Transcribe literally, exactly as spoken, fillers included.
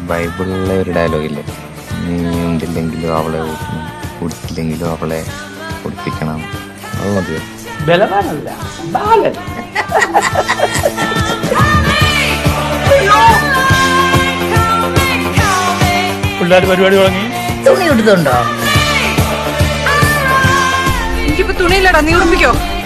ബൈബിളിലെ ഒരു ഡയലോഗില്ലേ, നീ ഉണ്ടില്ലെങ്കിലും അവളെ ഊട്ടണം, കുടിച്ചില്ലെങ്കിലും അവളെ കുടിപ്പിക്കണം. അത് മതിയോ? ബലവാനല്ല, ബാലൻ. പിള്ളേർ പരിപാടി തുടങ്ങി. തുണി എടുത്തുണ്ടോ? എനിക്കിപ്പോ തുണിയില്ലടാ, നീ ഉടുപ്പിക്കോ.